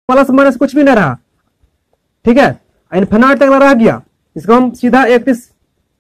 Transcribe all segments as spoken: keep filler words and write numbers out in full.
Plus minus कुछ भी ना रहा, ठीक है, इन्फिनाइट तक रह गया, इसको हम सीधा इकतीस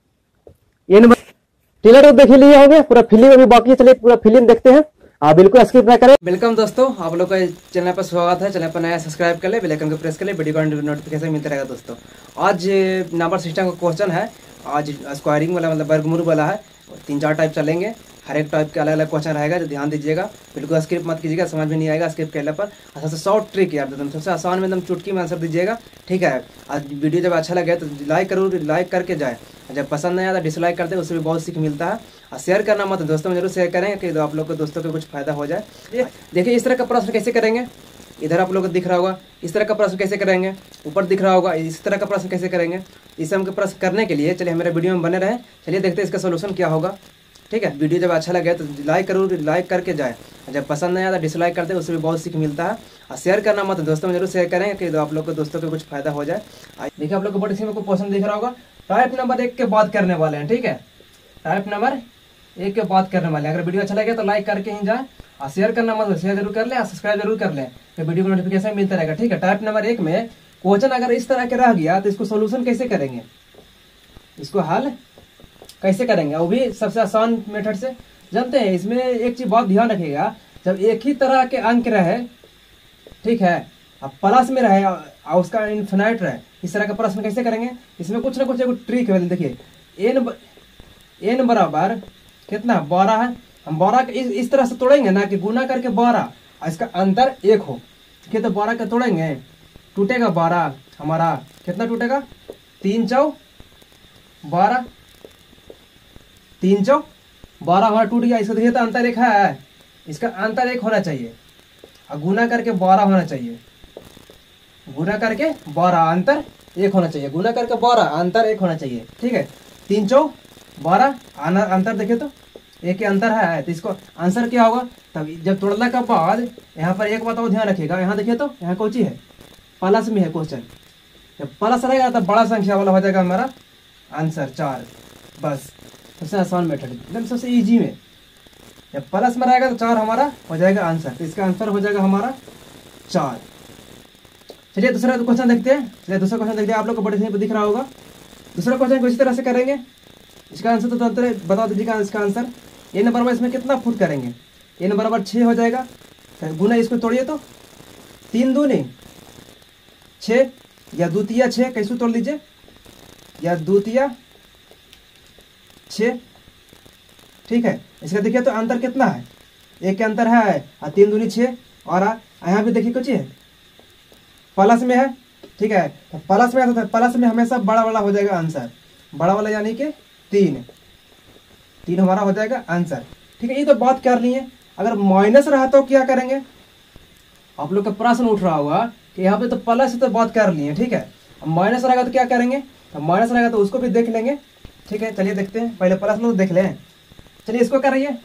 ये नंबर टेलर तो देख लिए होंगे, पूरा फिल्म अभी बाकी है, चलिए पूरा फिल्म देखते हैं। आप बिल्कुल स्किप ना करें। वेलकम दोस्तों, आप लोग का चैनल पर स्वागत है। चैनल पर नया सब्सक्राइब कर ले, बेल आइकन को प्रेस कर ले, वीडियो का नोटिफिकेशन मिलता रहेगा। दोस्तों आज नंबर सिस्टम का क्वेश्चन है, आज स्क्वायरिंग वाला मतलब वर्गमूल वाला है। तीन चार टाइप चलेंगे, हर एक टाइप के अलग अलग क्वेश्चन रहेगा, तो ध्यान दीजिएगा, बिल्कुल स्किप मत कीजिएगा, समझ में नहीं आएगा स्किप करने पर। सबसे शॉर्ट ट्रिक यार, एकदम सबसे आसान में एकदम चुटकी में आंसर दीजिएगा, ठीक है। आज वीडियो जब अच्छा लगे तो लाइक करो, लाइक करके जाए, जब पसंद नहीं आया तो डिसलाइक करते, उससे भी बहुत सीख मिलता है। और शेयर करना मत, दोस्तों में जरूर शेयर करें कि आप लोग को दोस्तों को कुछ फायदा हो जाए। देखिए इस तरह का प्रश्न कैसे करेंगे, इधर आप लोग को दिख रहा होगा, इस तरह का प्रश्न कैसे करेंगे, ऊपर दिख रहा होगा, इस तरह का प्रश्न कैसे करेंगे। इस हम के प्रश्न करने के लिए चलिए हमारे वीडियो में बने रहे, चलिए देखते हैं इसका सोल्यूशन क्या होगा, ठीक है। वीडियो जब अच्छा लगे तो लाइक करो, लाइक करके जाए, जब पसंद नहीं आया तो डिसलाइक करते, उससे भी बहुत सीख मिलता है। और शेयर करना मत, दोस्तों में जरूर शेयर करें कि आप लोग को दोस्तों को कुछ फायदा हो जाए। देखिए आप लोग को बड़ी सी में को क्वेश्चन दिख रहा होगा, टाइप नंबर एक के बात करने वाले हैं, ठीक है। टाइप नंबर एक के बात करने वाले हैं। अगर वीडियो अच्छा लगे तो लाइक करके ही जाए, और शेयर करना मत, शेयर जरूर कर ले, और सब्सक्राइब जरूर कर ले, तो वीडियो को नोटिफिकेशन मिलता रहेगा, ठीक है। टाइप नंबर एक में क्वेश्चन अगर इस तरह के रह गया तो इसको सोल्यूशन कैसे करेंगे, इसको हल कैसे करेंगे, वो भी सबसे आसान मेथड से जानते हैं। इसमें एक चीज बहुत ध्यान रखिएगा, जब एक ही तरह के अंक रहे, ठीक है, अब प्लस में रहे और उसका इन्फिनाइट रहे, इस तरह का प्रश्न कैसे करेंगे। इसमें कुछ ना कुछ एक ट्रिक है। देखिए एन एन बराबर कितना बारह है, हम बारह के इस, इस तरह से तोड़ेंगे ना कि गुना करके बारह, इसका अंतर एक हो, ठीक है। तो बारह के तोड़ेंगे, टूटेगा बारह, हमारा कितना टूटेगा, तीन चौ बारह, तीन चौ बारह हमारा टूट गया। इसका देखिए तो अंतर एक है, इसका अंतर एक होना चाहिए, और गुना करके बारह होना चाहिए, गुना करके बारह अंतर एक होना चाहिए, गुना करके बारह अंतर एक होना चाहिए, ठीक है। तीन चौ बारह अंतर देखिए तो एक ही अंतर है, तो इसको आंसर क्या होगा। तब जब तोड़ने के बाद यहाँ पर एक बात और ध्यान रखिएगा, यहाँ देखिए तो यहाँ कौन सी है, प्लस में है क्वेश्चन, जब प्लस रहेगा तब बड़ा संख्या वाला हो जाएगा हमारा आंसर चार। बस सबसे आसान मेथड, एकदम सबसे इजी में, जब प्लस में रहेगा तो चार हमारा हो जाएगा आंसर, तो इसका आंसर हो जाएगा हमारा चार। चलिए दूसरा क्वेश्चन देखते हैं, चलिए दूसरा क्वेश्चन देखते हैं, आप लोग को बड़े से दिख रहा होगा। दूसरा क्वेश्चन को इसी तरह से करेंगे, इसका आंसर तो तुरंत बता दीजिएगा। इसका आंसर ए नंबर में इसमें कितना फुट करेंगे, ए नंबर बराबर छः हो जाएगा, गुना इसको तोड़िए तो तीन दो नहीं छः, या द्वितीय छः, कैसे तोड़ लीजिए, या द्वितीय छः, ठीक है। इसका देखिए तो अंतर कितना है, एक के अंतर है, और तीन दूनी छः, और यहाँ भी देखिए कुछ है प्लस में है, ठीक है। तो प्लस में आता है, प्लस में हमेशा बड़ा वाला हो जाएगा आंसर, बड़ा वाला यानी कि तीन, तीन हमारा हो जाएगा आंसर, ठीक है। ये तो बात कर ली है। अगर माइनस रहा तो क्या करेंगे, आप लोग का प्रश्न उठ रहा होगा कि यहाँ पे तो प्लस से तो बात कर ली है, ठीक है। अब माइनस रहेगा तो क्या करेंगे, तो माइनस रहेगा तो उसको भी देख लेंगे, ठीक है। चलिए देखते हैं, पहले प्लस लोग देख लें, चलिए इसको करिए,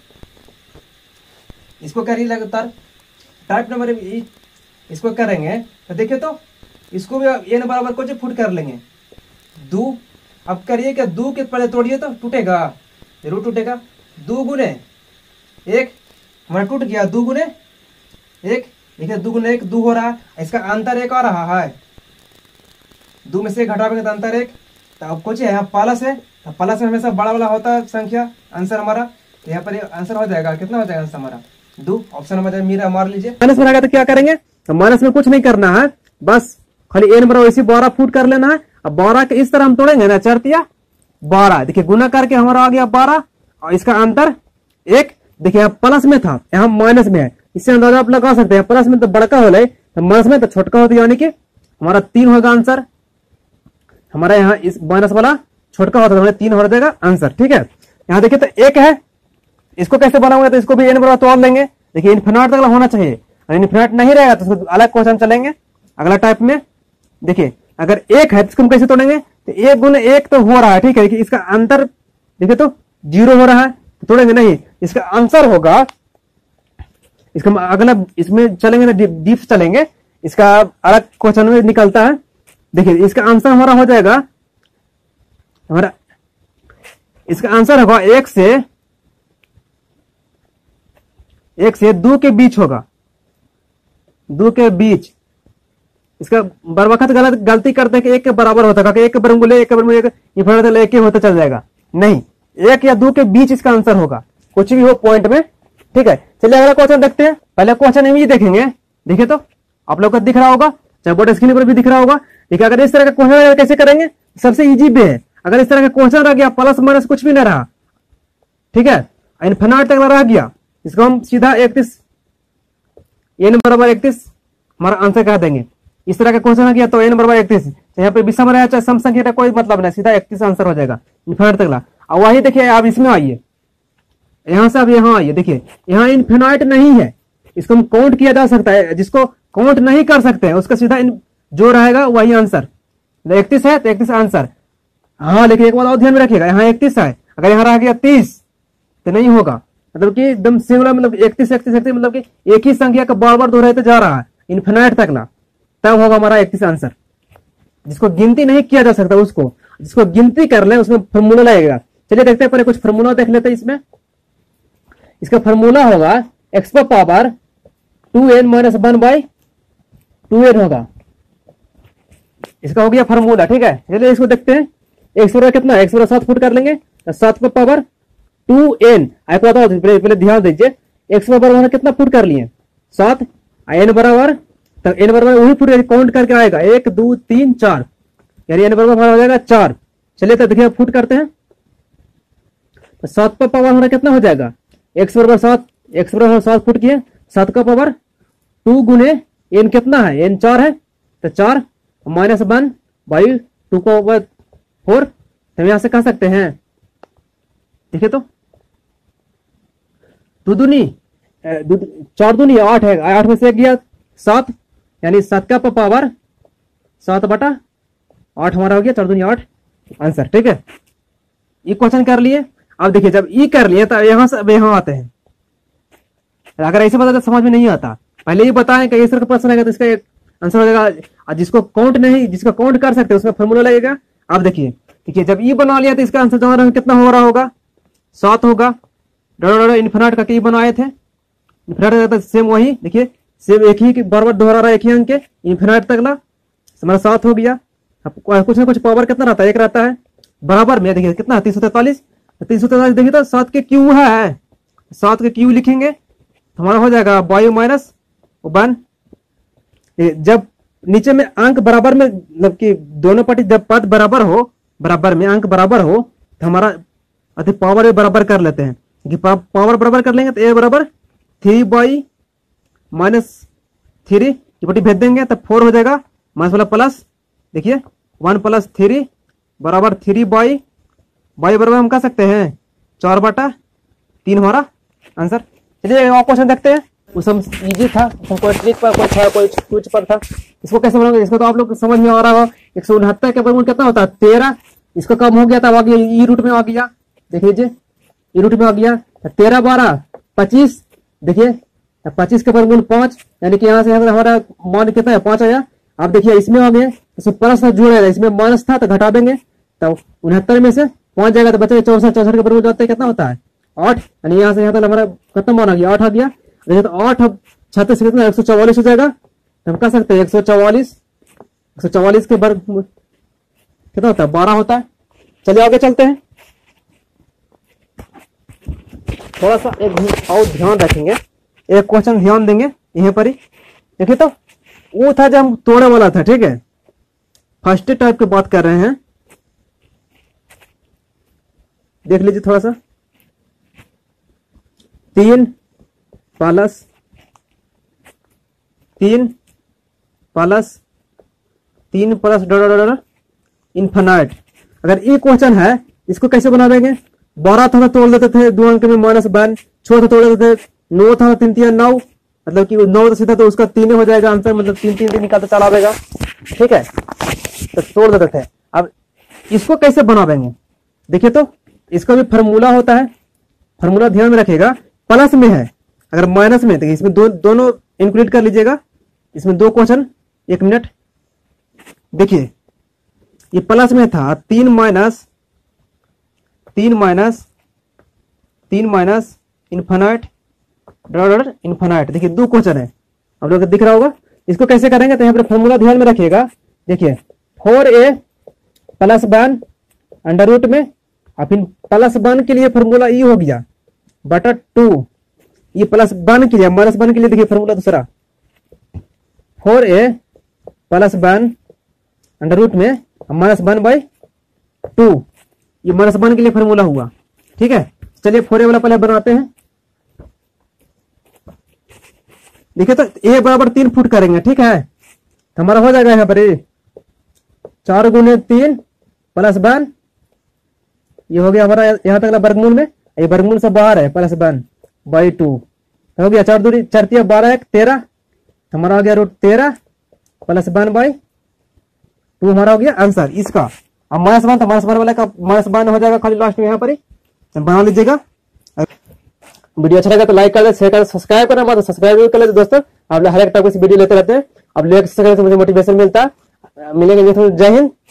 इसको करिए लगातार। टाइप नंबर इसको करेंगे तो देखिए तो इसको भी ए नंबर बराबर कुछ फुट कर लेंगे, दो। अब करिए क्या, दो के पहले तोड़िए तो टूटेगा, जरूर टूटेगा, दो गुने एक हमारा टूट गया, दो गुने एक, देखिए दो गुने एक दो हो रहा है, इसका अंतर एक आ रहा है, दो में से घटाएंगे तो अंतर एक, तो अब कुछ है यहाँ प्लस है, तो प्लस में हमेशा बड़ा वाला होता है संख्या, आंसर हमारा, तो यहाँ पर आंसर हो जाएगा, कितना हो जाएगा आंसर हमारा दो, ऑप्शन नंबर मेरा मार लीजिए। माइनस में रहेगा तो क्या करेंगे, तो माइनस में कुछ नहीं करना है, बस खाली ए नंबर वैसे बारह फुट कर लेना है। अब बारह के इस तरह हम तोड़ेंगे ना, चरतिया बारह, देखिए गुना करके हमारा आ गया बारह, और इसका अंतर एक, देखिए यहाँ प्लस में था, यहाँ माइनस में है, इससे अंदाजा आप लगा सकते हैं, प्लस में तो बड़का हो ले, तो माइनस में तो छोटका होता, यानी कि हमारा तीन होगा आंसर, हमारा यहाँ इस माइनस वाला छोटका होता है, तीन हो जाएगा आंसर, ठीक है। यहाँ देखिए तो एक है, इसको कैसे बनाऊंगा, तो इसको भी एन बराबर तोड़ लेंगे, देखिए इन्फिनाइट तक होना चाहिए, इन्फिनाइट नहीं रहेगा तो उसको अलग क्वेश्चन चलेंगे अगला टाइप में। देखिए अगर एक है तो इसको हम कैसे तोड़ेंगे, तो एक गुना एक तो हो रहा है, ठीक है, इसका अंतर देखिए तो जीरो हो रहा है, तो तोड़ेंगे नहीं, इसका आंसर होगा, इसका अगला इसमें चलेंगे ना डीप चलेंगे, इसका अलग क्वेश्चन में निकलता है। देखिए इसका आंसर हमारा हो जाएगा, हमारा इसका आंसर होगा एक से एक से दो के बीच होगा, दो के बीच, इसका बर वक्त गलत गलती करते हैं कि एक के बराबर होता है, एक के बरमूले एक के बरमूले इन्फिनाइट एक ही होता चल जाएगा, नहीं, एक या दो के बीच इसका आंसर होगा, कुछ भी हो पॉइंट में, ठीक है। चलिए अगला क्वेश्चन देखते हैं। पहले क्वेश्चन हम ये देखेंगे, देखिए तो आप लोग को दिख रहा होगा, चाहे बोर्ड स्क्रीन पर भी दिख रहा होगा। देखिए अगर इस तरह का क्वेश्चन कैसे करेंगे, सबसे इजी वे है, अगर इस तरह का क्वेश्चन रह गया प्लस माइनस कुछ भी नहीं रहा, ठीक है, इन्फिनाइट तक रह गया, इसको हम सीधा इकतीस एन बराबर इकतीस हमारा आंसर कह देंगे। इस तरह का क्वेश्चन आ गया तो एन बराबर इकतीस, यहाँ पे विषम रहा चाहे सम संख्या का कोई मतलब नहीं, सीधा इकतीस आंसर हो जाएगा इन्फिनाइट तक ला। और वही देखिए आप इसमें आइए, यहां से आप यहाँ आइए, देखिए यहाँ इन्फिनाइट नहीं है, इसको हम काउंट किया जा सकता है, जिसको काउंट नहीं कर सकते हैं उसका सीधा जो रहेगा वही आंसर, इकतीस है तो इकतीस आंसर। हाँ लेकिन एक बात और ध्यान में रखिएगा, यहाँ इकतीस है, अगर यहाँ रह गया तीस तो नहीं होगा, मतलब कि एकदम सिंगुलर, मतलब इकतीस इकतीस इकतीस मतलब कि एक ही संख्या का बार बार दोहराते जा रहा है इन्फिनाइट तक ना, तब होगा हमारा इकतीस आंसर। जिसको गिनती नहीं किया जा सकता उसको, जिसको गिनती कर ले उसमें फॉर्मूला लगेगा। चलिए देखते हैं, पहले कुछ फॉर्मूला देख लेते हैं। इसमें इसका फॉर्मूला होगा एक्स पर power two n minus one by two n होगा, इसका हो गया फॉर्मूला, ठीक है। चलिए इसको देखते हैं, एक्स बराबर कितना, एक्स बराबर सात फुट कर लेंगे, तो सात पर पावर टू एन, आपको बताओ पहले ध्यान दीजिए, एक्स बराबर कितना फुट कर लिए सात, एन बराबर, तो एन बराबर वही फुट काउंट करके आएगा, एक दो तीन चार, यानी एन बराबर हो जाएगा चार। चलिए तो देखिए फुट करते हैं, तो सात पर पावर हमारा कितना हो जाएगा, एक्स बराबर सात, एक्स बराबर सात फुट किए, सात का पावर टू गुने एन कितना है, एन चार है, तो चार माइनस वन बाई टू का ओवर फोर, तो हम यहां से कह सकते हैं, देखिए तो दो दूनी चार दूनी आठ है, आठ में से एक गया सात, यानी सात का पावर सात बटा आठ हमारा हो गया, चार दूनी आठ आंसर, ठीक है। ये क्वेश्चन कर लिए। अब देखिए जब ई कर लिए तो यहां से अब यहां आते हैं, अगर ऐसे बता तो समझ में नहीं आता, पहले ही बताएं कि इस तरह का प्रश्न आएगा तो इसका एक आंसर हो जाएगा, जिसको काउंट नहीं, जिसको काउंट कर सकते उसमें फॉर्मूला लगेगा। अब देखिए देखिए जब ई बना लिया तो इसका आंसर जमा कितना हो रहा होगा, सात होगा, इन्फिनाइट का ई बनाए थे, इन्फिनाइट सेम वही, देखिए सेम एक ही बराबर दोहरा रहा है, एक ही अंक के इन्फिनाइट तक ला, हमारा सात हो गया। कुछ ना कुछ पावर कितना रहता है, एक रहता है बराबर में, देखिए कितना तीन सौ तैतालीस, तीन सौ तैतालीस देखिए तो सात के क्यू है, सात के क्यू लिखेंगे तो हमारा हो जाएगा बाई माइनस वन। जब नीचे में अंक बराबर में, मतलब कि दोनों पार्टी जब पद बराबर हो, बराबर में अंक बराबर हो तो हमारा अधिक पावर बराबर कर लेते हैं, कि पावर बराबर कर लेंगे तो ए बराबर थ्री बाई माइनस थ्री, ये भेज देंगे तो फोर हो जाएगा, माइनस वाला प्लस, देखिए वन प्लस थ्री बराबर थ्री बाई बाई बराबर हम कह सकते हैं चार बटा तीन हमारा आंसर। चलिए और क्वेश्चन देखते हैं, उस इजी था, कोई ट्रिक पर कोई था, कोई कुछ पर था, इसको कैसे बनाओगे, इसको तो आप लोग समझ में आ रहा हो। एक सौ उनहत्तर के बराबर कितना होता है, तेरह, इसको कम हो गया था, आ गया ई रूट में आ गया, देख लीजिए ई रूट में आ गया, तेरह बारह पच्चीस, देखिए पच्चीस के बराबर पांच, यानी कि यहाँ से हमारा मान कितना है, पांच आया। आप देखिए इसमें आ गए, इसमें प्लस जोड़ेगा, इसमें माइनस था तो घटा देंगे, तो उनहत्तर में से पांच जाएगा तो बचे चौसठ, चौसठ के बराबर जाते कितना होता है आठ, यानी यहाँ से यहाँ तक हमारा कितना मान आ गया, आठ आ गया। देखिए तो आठ अब छत्तीस कितना एक सौ चौवालीस हो जाएगा, तो हम कह सकते हैं एक सौ चौवालीस, एक सौ चौवालीस के वर्ग कितना होता है, बारह होता है। चलिए आगे चलते हैं, थोड़ा सा एक और ध्यान रखेंगे, एक क्वेश्चन ध्यान देंगे यहीं पर ही। देखिए तो वो था जब हम तोड़े वाला था, ठीक है, फर्स्ट टाइप की बात कर रहे हैं, देख लीजिए थोड़ा सा, तीन प्लस तीन प्लस तीन प्लस डॉट इन्फिनाइट। अगर ये क्वेश्चन है इसको कैसे बना देंगे, बारह था तोड़ देते थे, दो अंक में माइनस वन, छह था तोड़ देते थे, नौ था तीन तीन नौ, मतलब कि नौ तो सीधा तो उसका तीन हो जाएगा आंसर, मतलब तीन तीन तीन निकालते चला आएगा, ठीक है, तो तोड़ देते थे। अब इसको कैसे बना देंगे, देखिए तो इसका भी फॉर्मूला होता है, फॉर्मूला ध्यान में रखिएगा, प्लस में है, अगर माइनस में तो इसमें दो दोनों इंक्लूड कर लीजिएगा, इसमें दो क्वेश्चन, एक मिनट, देखिए ये प्लस में था, तीन माइनस तीन माइनस तीन माइनस इन्फिनाइट डॉट इन्फिनाइट, देखिए दो क्वेश्चन है, आप लोग दिख रहा होगा, इसको कैसे करेंगे, तो यहाँ पर फॉर्मूला ध्यान में रखिएगा। देखिए four a plus one under root में, और फिर प्लस वन के लिए फॉर्मूला ई हो गया बटा टू, ये प्लस वन के लिए, माइनस वन के लिए देखिए फॉर्मूला दूसरा, four a plus one under root में माइनस वन बाई टू, ये माइनस वन के लिए फॉर्मूला हुआ। ठीक है, चलिए फोर ए वाला पहले बनाते हैं। देखिए तो ए बराबर तीन फुट करेंगे। ठीक है, तो हमारा हो जाएगा यहाँ पर चार गुने तीन प्लस वन, ये हो गया हमारा यहाँ तक वर्गमूल में, ये वर्गमूल से बाहर है प्लस वन बाई टू, हो गया चार दूरी चार तिया बारह एक तेरह, हमारा हो गया रूट तेरह प्लस वन बाई टू, हमारा हो गया आंसर इसका। अब माइनस वन, तो माइनस वन वाला का माइनस वन हो जाएगा खाली लास्ट में, यहाँ पर ही बना लीजिएगा। वीडियो अच्छा लगा तो लाइक कर दे, शेयर कर दे, सब्सक्राइब करना मत, सब्सक्राइब कर ले दोस्तों। आप हर एक टाइप की वीडियो लेते रहते हैं, अब लेकर मुझे मोटिवेशन मिलता है। मिलेंगे जय हिंद।